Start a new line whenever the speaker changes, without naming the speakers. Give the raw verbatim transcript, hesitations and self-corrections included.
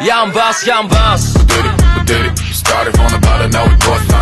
Yeah, I'm boss, yeah, I'm boss.
We did it, we did it. Started from the bottom, now we go